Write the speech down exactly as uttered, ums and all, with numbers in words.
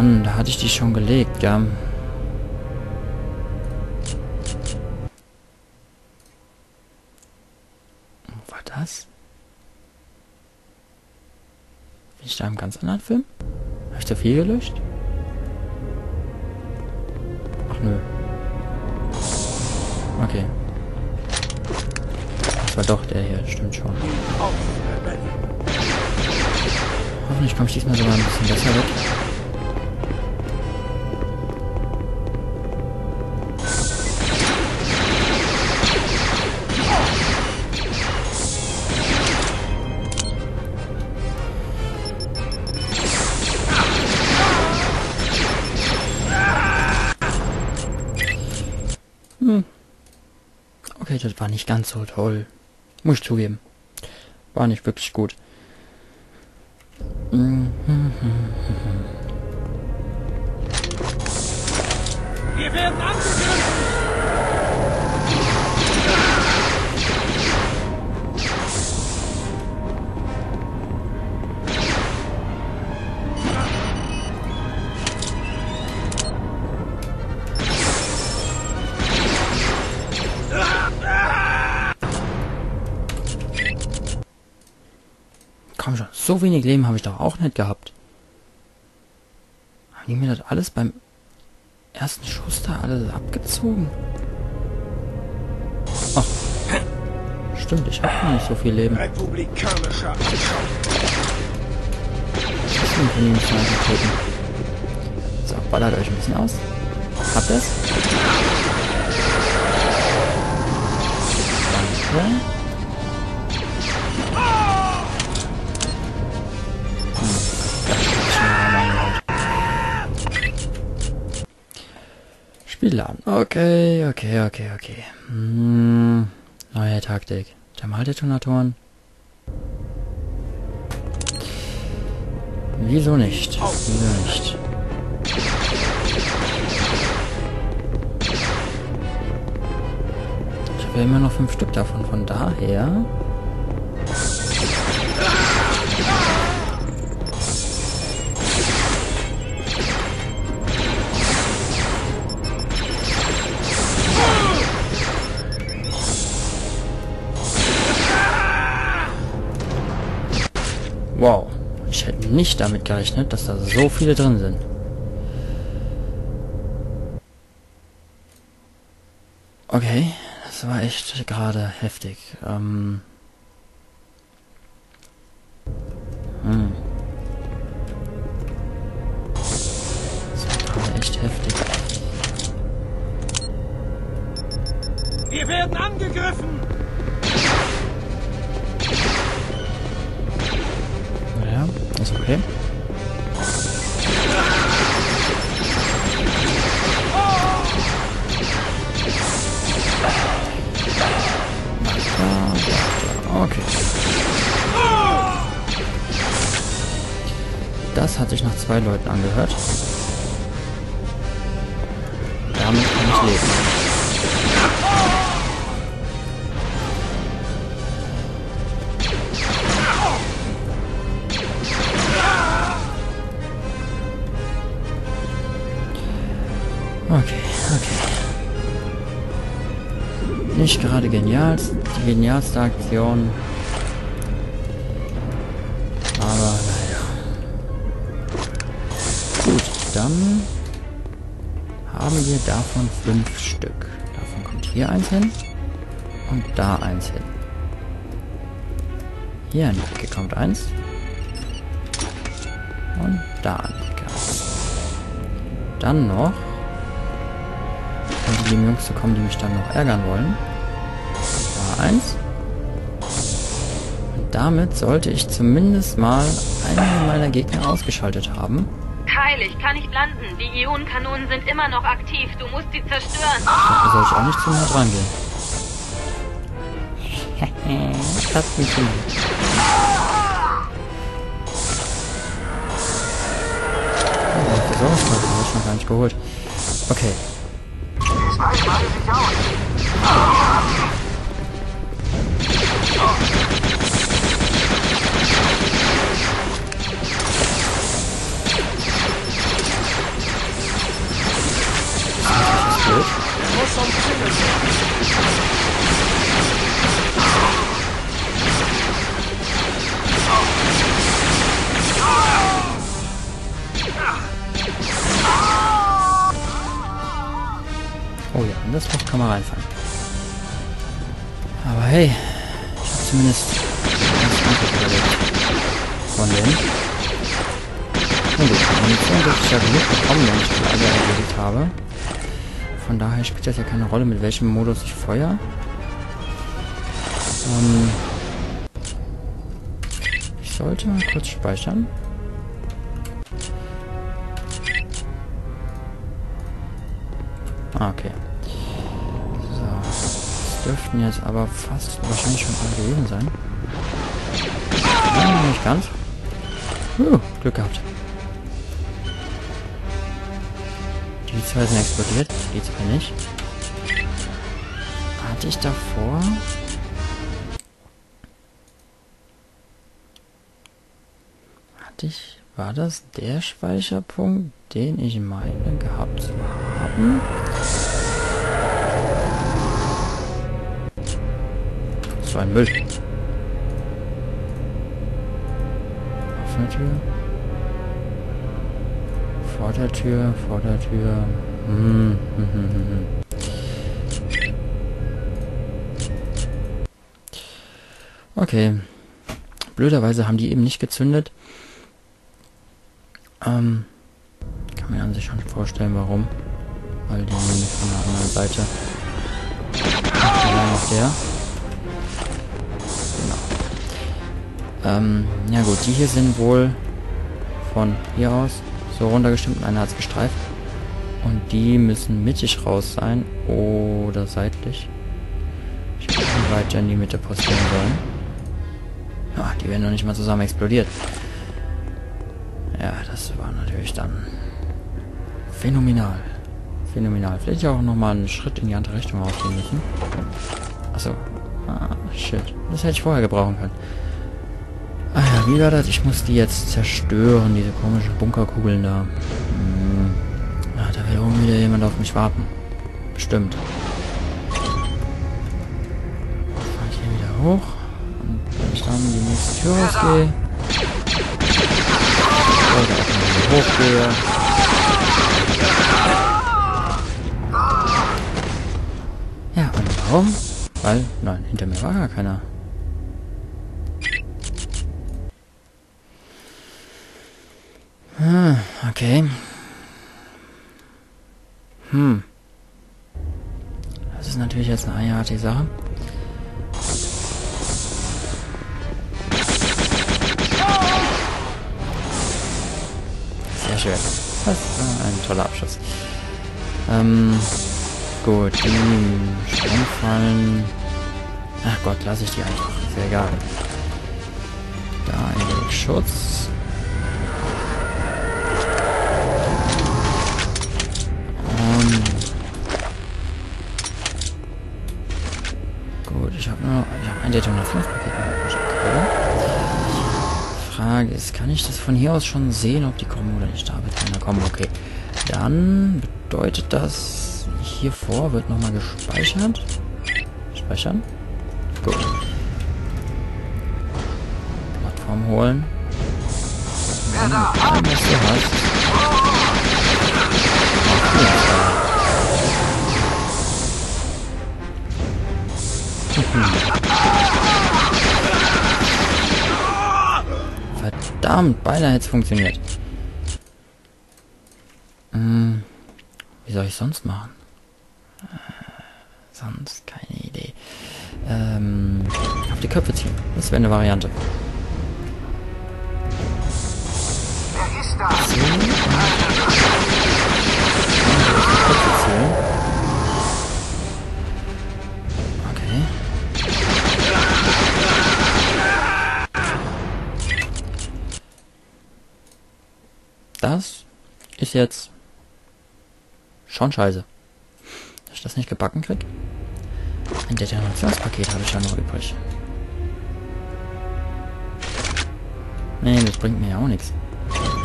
Mann, da hatte ich die schon gelegt, ja. Was war das? Bin ich da im ganz anderen Film? Habe ich da viel gelöscht? Ach nö. Okay. Das war doch der hier, stimmt schon. Hoffentlich komme ich diesmal sogar ein bisschen besser weg. Hm. Okay, das war nicht ganz so toll. Muss ich zugeben. War nicht wirklich gut. Wir werden angegriffen! Komm schon, so wenig Leben habe ich doch auch nicht gehabt. Haben die mir das alles beim ersten Schuss da alles abgezogen? Ach, stimmt, ich habe noch nicht so viel Leben. Republikanischer Anschau. Deswegen können die mich mal töten. So, ballert euch ein bisschen aus. Habt ihr's? Danke. Spielladen. Okay, okay, okay, okay. Hm, neue Taktik. Thermaldetonatoren. Wieso nicht? Wieso nicht? Ich habe ja immer noch fünf Stück davon. Von daher... Wow, ich hätte nicht damit gerechnet, dass da so viele drin sind. Okay, das war echt gerade heftig. Ähm hm. Das war gerade echt heftig. Wir werden angegriffen! Ja, ist okay. Okay. Das hat sich nach zwei Leuten angehört. Damit kann ich leben. Okay, okay. Nicht gerade genial, die genialste Aktion. Aber naja. Gut, dann haben wir davon fünf Stück. Davon kommt hier eins hin und da eins hin. Hier an die Ecke kommt eins. Und da an die Ecke eins. Dann noch die lieben Jungs zu kommen, die mich dann noch ärgern wollen. Da eins. Und damit sollte ich zumindest mal einige meiner Gegner ausgeschaltet haben. Kyle, ich kann nicht landen. Die Ionenkanonen sind immer noch aktiv. Du musst sie zerstören. Da soll ich auch nicht zu nah dran gehen. Das funktioniert. Oh, die Versorgungskarte habe ich noch gar nicht geholt. Okay. Oh ja, in das Loch kann man reinfallen. Aber hey, ich habe zumindest von denen. Und gut, Munition dürfte ich ja genug bekommen, wenn ich die alle erledigt habe. Von daher spielt das ja keine Rolle, mit welchem Modus ich feuer. Ähm ich sollte mal kurz speichern. Ah, okay. So. Das dürften jetzt aber fast wahrscheinlich schon alle gewesen sein. Nein, nicht ganz. Uh, Glück gehabt. Die zwei sind explodiert, die zwei nicht. Hatte ich davor... Hatte ich... War das der Speicherpunkt, den ich meine gehabt zu haben? Das war ein Müll. Offene Tür. Vor der Tür, vor der Tür. Hm, hm, hm, hm, hm. Okay. Blöderweise haben die eben nicht gezündet. Ähm, kann mir an sich schon vorstellen, warum. Weil die nämlich von der anderen Seite. Ja, noch der. Genau. Ähm, ja gut, die hier sind wohl von hier aus so runtergestimmt und einer hat es gestreift. Und die müssen mittig raus sein oder seitlich. Ich weiß nicht, wie weit die in die Mitte postieren sollen. Ah, die werden noch nicht mal zusammen explodiert. Ja, das war natürlich dann phänomenal. Phänomenal. Vielleicht auch nochmal einen Schritt in die andere Richtung rausgehen müssen. Achso. Ah, shit. Das hätte ich vorher gebrauchen können. Ah ja, wie war das? Ich muss die jetzt zerstören, diese komischen Bunkerkugeln da. Hm. Ah, da will oben wieder jemand auf mich warten. Bestimmt. Fahr ich hier wieder hoch. Und wenn ich dann die nächste Tür rausgehe. Oder auch mal hochgehe. Ja, und warum? Weil, nein, hinter mir war gar keiner. Ah, okay. Hm. Das ist natürlich jetzt eine eigenartige Sache. Sehr schön. Das war ein toller Abschluss. Ähm, gut, die Sprungfallen. Ach Gott, lasse ich die einfach. Ist ja egal. Da ein wenig Schutz. Und gut, ich habe nur ich habe ein Detonationspaket. Frage ist, kann ich das von hier aus schon sehen, ob die kommen oder nicht? Da wird keiner kommen, okay. Dann bedeutet das, hier vor wird nochmal gespeichert. Speichern. Gut. Plattform holen. Wer da? Was du hast. Verdammt, beinahe hätte es funktioniert. Hm, wie soll ich sonst machen? Äh, sonst keine Idee. Ähm, auf die Köpfe ziehen. Das wäre eine Variante. Wer ist da? Ziehen. Auf die Köpfe ziehen. Okay. Das ist jetzt schon scheiße. Dass ich das nicht gebacken krieg. Ein Detonationspaket habe ich ja noch übrig. Nee, das bringt mir ja auch nichts.